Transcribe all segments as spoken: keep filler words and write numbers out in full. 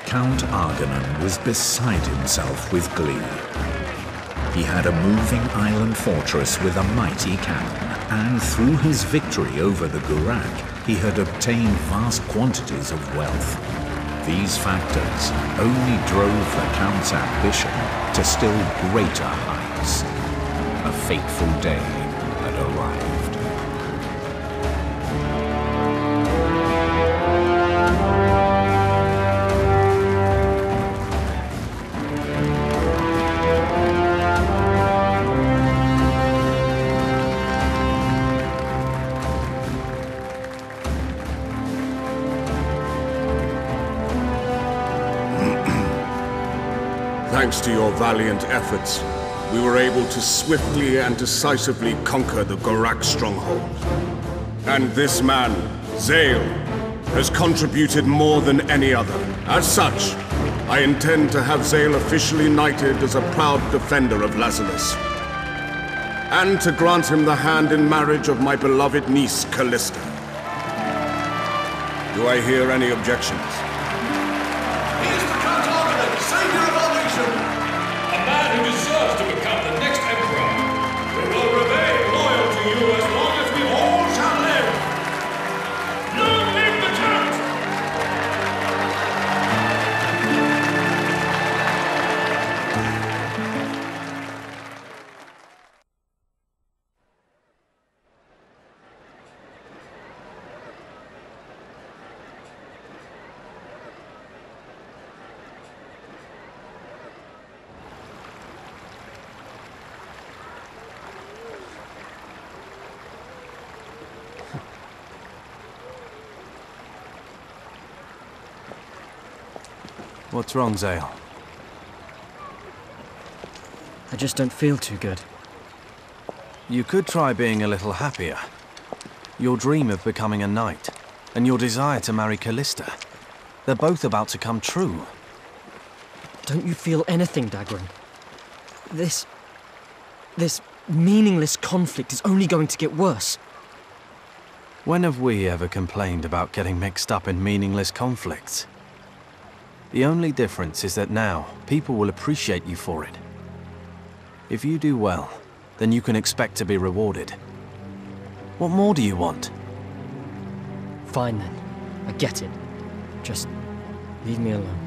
Count Argonon was beside himself with glee. He had a moving island fortress with a mighty cannon, and through his victory over the Gurak, he had obtained vast quantities of wealth. These factors only drove the Count's ambition to still greater heights. A fateful day had arrived. Thanks to your valiant efforts, we were able to swiftly and decisively conquer the Gurak stronghold. And this man, Zale, has contributed more than any other. As such, I intend to have Zale officially knighted as a proud defender of Lazulis, and to grant him the hand in marriage of my beloved niece, Callista. Do I hear any objections? Who deserves to become the next emperor. We will remain loyal to you as long as we all shall live. Long live the Count! What's wrong, Zale? I just don't feel too good. You could try being a little happier. Your dream of becoming a knight, and your desire to marry Callista, they're both about to come true. Don't you feel anything, Dagran? This... this meaningless conflict is only going to get worse. When have we ever complained about getting mixed up in meaningless conflicts? The only difference is that now, people will appreciate you for it. If you do well, then you can expect to be rewarded. What more do you want? Fine then. I get it. Just leave me alone.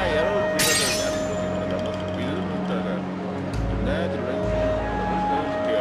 Congratulations.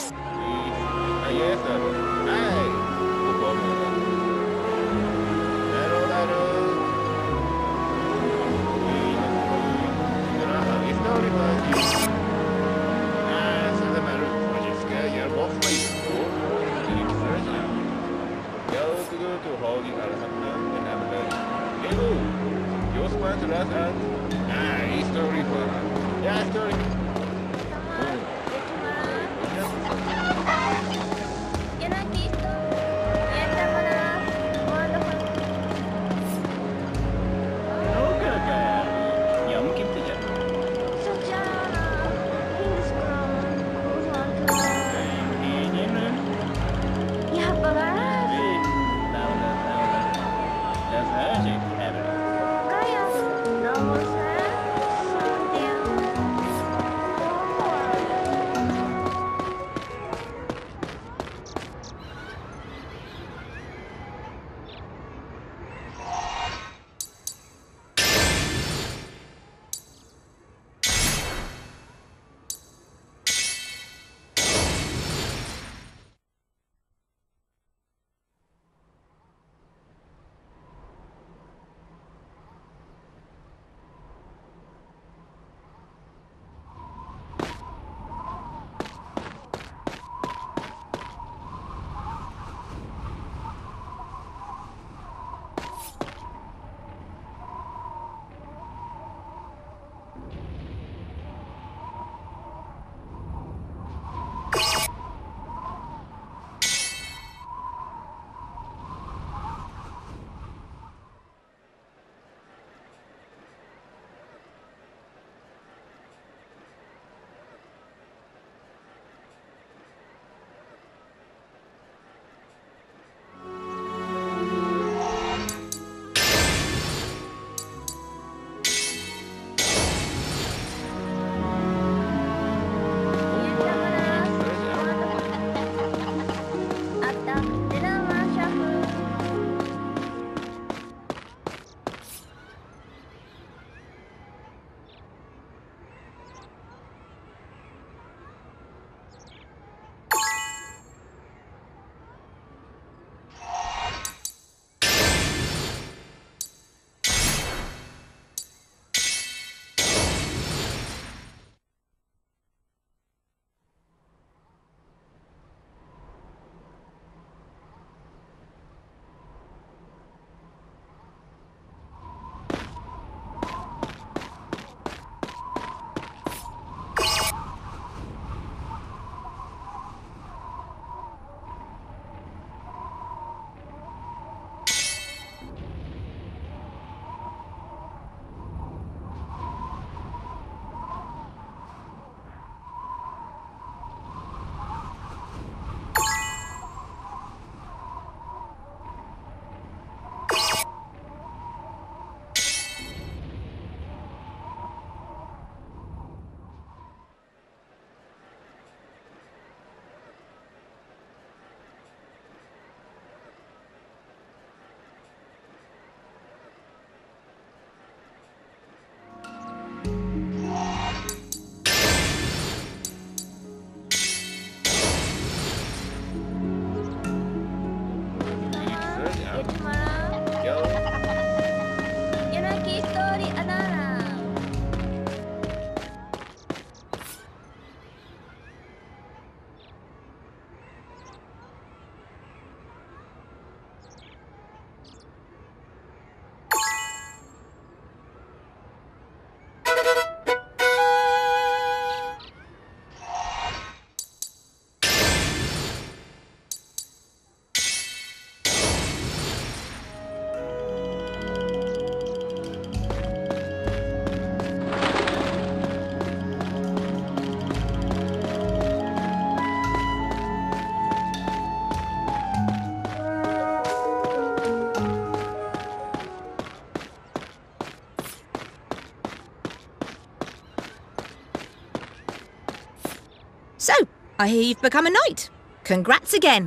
So, I hear you've become a knight. Congrats again.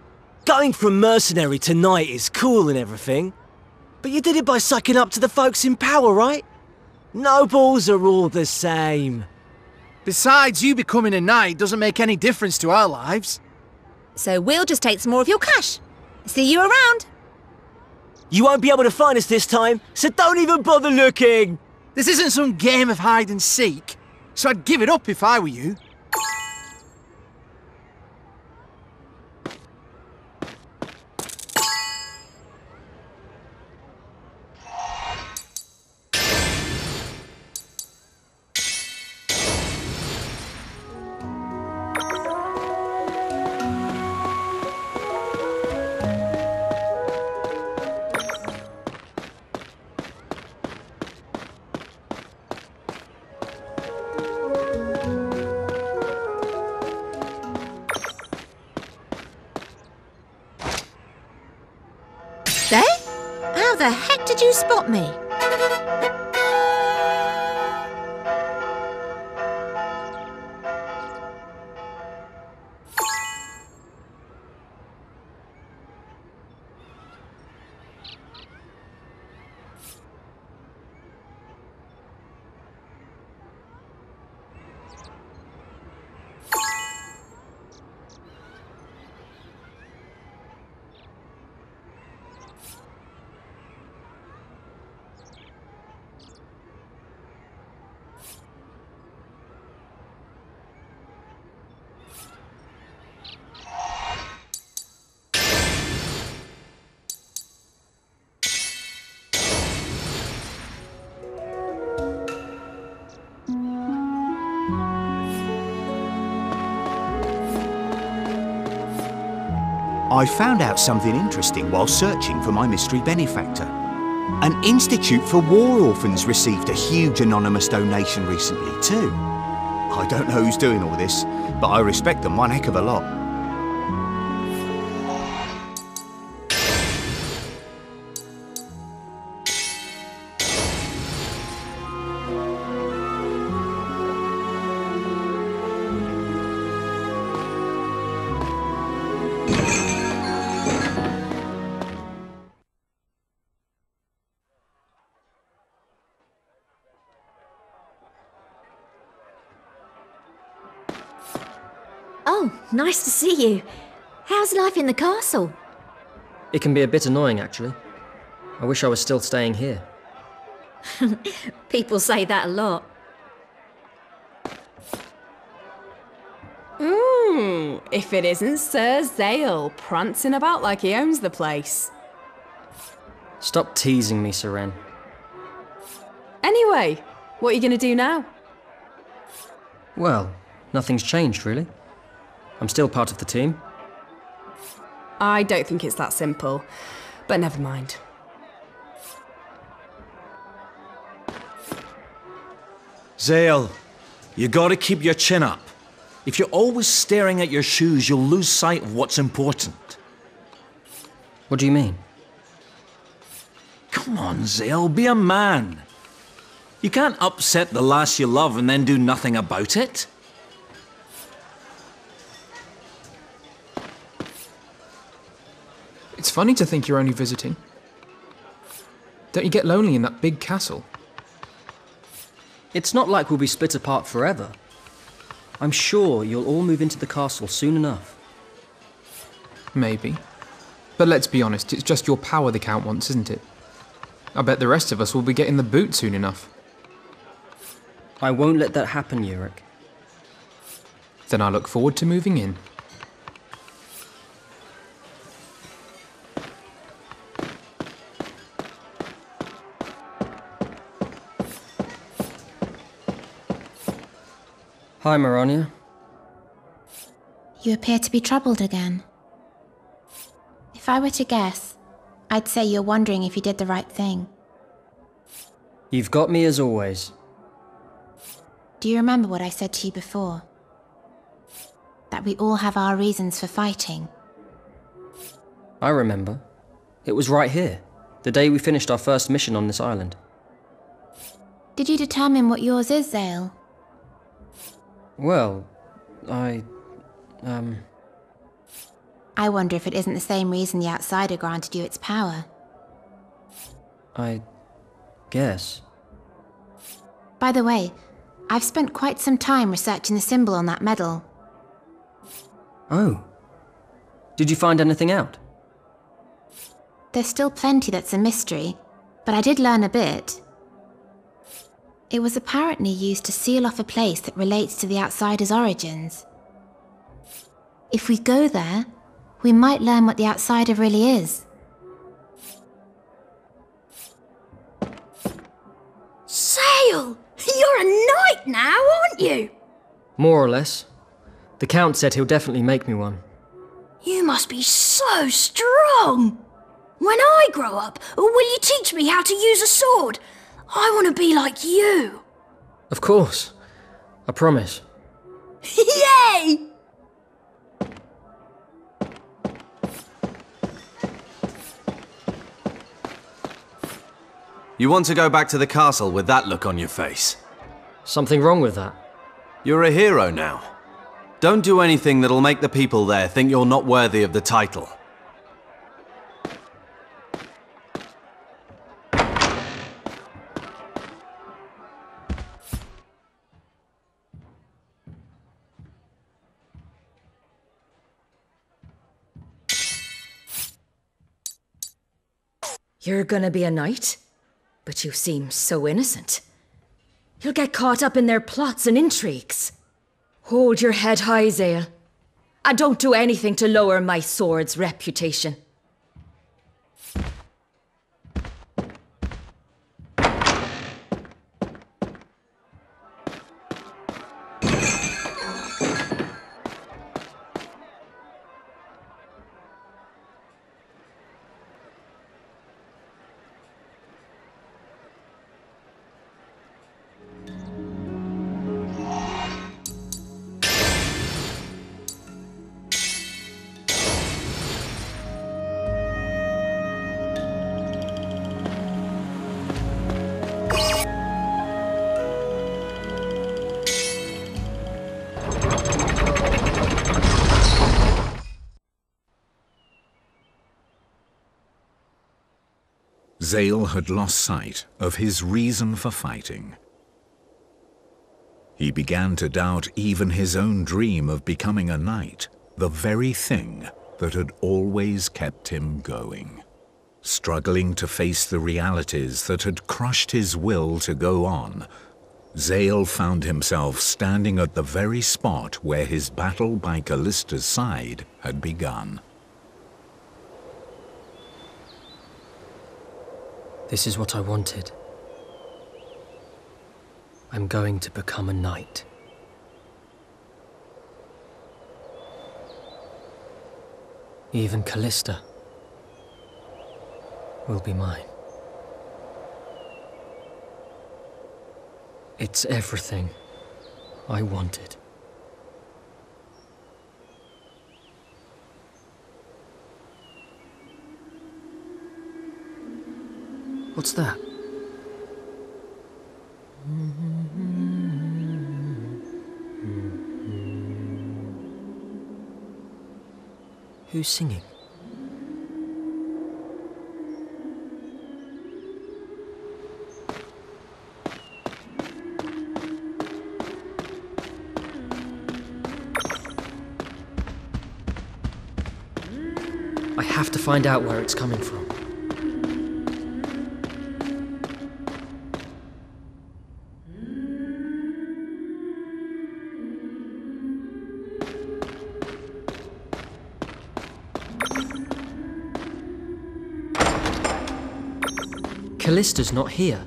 Going from mercenary to knight is cool and everything, but you did it by sucking up to the folks in power, right? Nobles are all the same. Besides, you becoming a knight doesn't make any difference to our lives. So we'll just take some more of your cash. See you around. You won't be able to find us this time, so don't even bother looking! This isn't some game of hide and seek, so I'd give it up if I were you. There? How the heck did you spot me? I found out something interesting while searching for my mystery benefactor. An Institute for War Orphans received a huge anonymous donation recently too. I don't know who's doing all this, but I respect them one heck of a lot. Oh, nice to see you. How's life in the castle? It can be a bit annoying, actually. I wish I was still staying here. People say that a lot. Mmm, if it isn't Sir Zale, prancing about like he owns the place. Stop teasing me, Seren. Anyway, what are you going to do now? Well, nothing's changed, really. I'm still part of the team. I don't think it's that simple, but never mind. Zale, you gotta keep your chin up. If you're always staring at your shoes, you'll lose sight of what's important. What do you mean? Come on, Zale, be a man. You can't upset the lass you love and then do nothing about it. It's funny to think you're only visiting. Don't you get lonely in that big castle? It's not like we'll be split apart forever. I'm sure you'll all move into the castle soon enough. Maybe. But let's be honest, it's just your power the Count wants, isn't it? I bet the rest of us will be getting the boot soon enough. I won't let that happen, Yurik. Then I look forward to moving in. Hi, Maronia. You appear to be troubled again. If I were to guess, I'd say you're wondering if you did the right thing. You've got me as always. Do you remember what I said to you before? That we all have our reasons for fighting. I remember. It was right here, the day we finished our first mission on this island. Did you determine what yours is, Zale? Well, I... um... I wonder if it isn't the same reason the Outsider granted you its power. I... guess. By the way, I've spent quite some time researching the symbol on that medal. Oh. Did you find anything out? There's still plenty that's a mystery, but I did learn a bit. It was apparently used to seal off a place that relates to the outsider's origins. If we go there, we might learn what the outsider really is. Zale! You're a knight now, aren't you? More or less. The Count said he'll definitely make me one. You must be so strong! When I grow up, will you teach me how to use a sword? I want to be like you. Of course. I promise. Yay! You want to go back to the castle with that look on your face? Something wrong with that? You're a hero now. Don't do anything that'll make the people there think you're not worthy of the title. You're gonna be a knight? But you seem so innocent. You'll get caught up in their plots and intrigues. Hold your head high, Zale. And don't do anything to lower my sword's reputation. Zale had lost sight of his reason for fighting. He began to doubt even his own dream of becoming a knight, the very thing that had always kept him going. Struggling to face the realities that had crushed his will to go on, Zale found himself standing at the very spot where his battle by Callista's side had begun. This is what I wanted. I'm going to become a knight. Even Callista will be mine. It's everything I wanted. What's that? Who's singing? I have to find out where it's coming from. Callista's not here.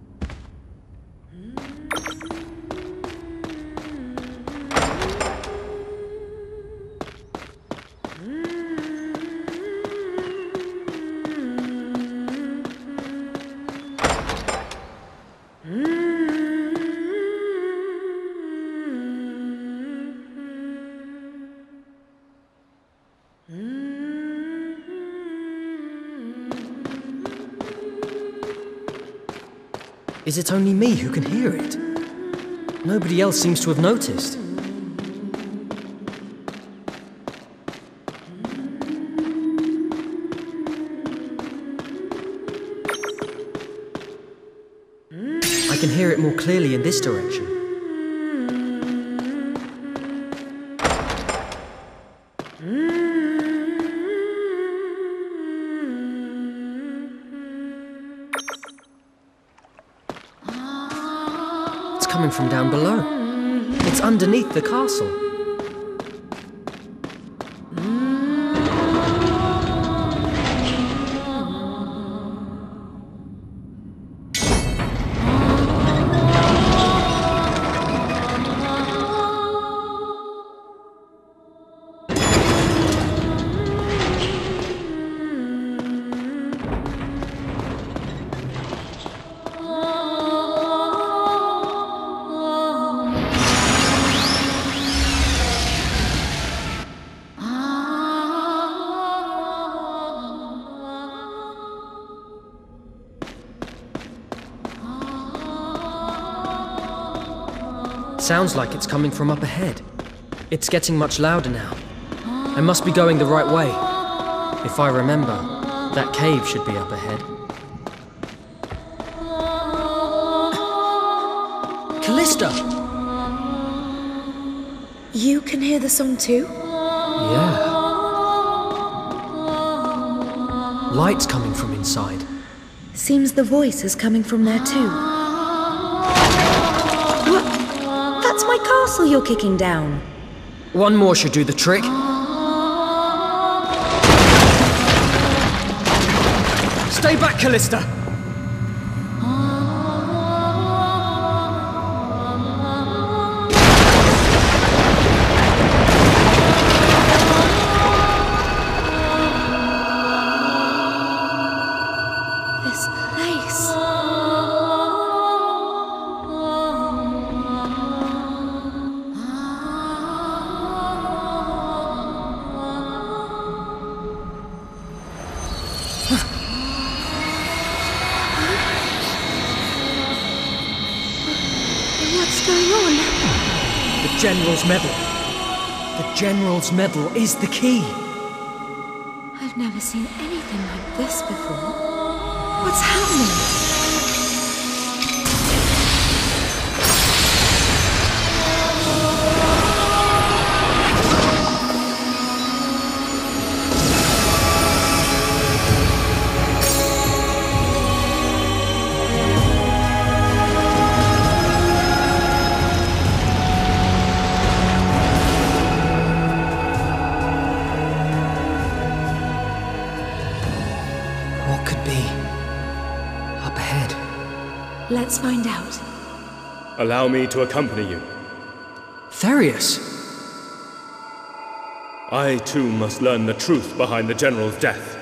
Is it only me who can hear it? Nobody else seems to have noticed. I can hear it more clearly in this direction. It's coming from down below. It's underneath the castle. Sounds like it's coming from up ahead. It's getting much louder now. I must be going the right way. If I remember, that cave should be up ahead. Callista! You can hear the song too? Yeah. Light's coming from inside. Seems the voice is coming from there too. What? That's my castle you're kicking down. One more should do the trick. Stay back, Callista! This place. What's going on? The General's medal. The General's medal is the key. I've never seen anything like this before. What's happening? What could be up ahead? Let's find out. Allow me to accompany you. Therius! I too must learn the truth behind the General's death.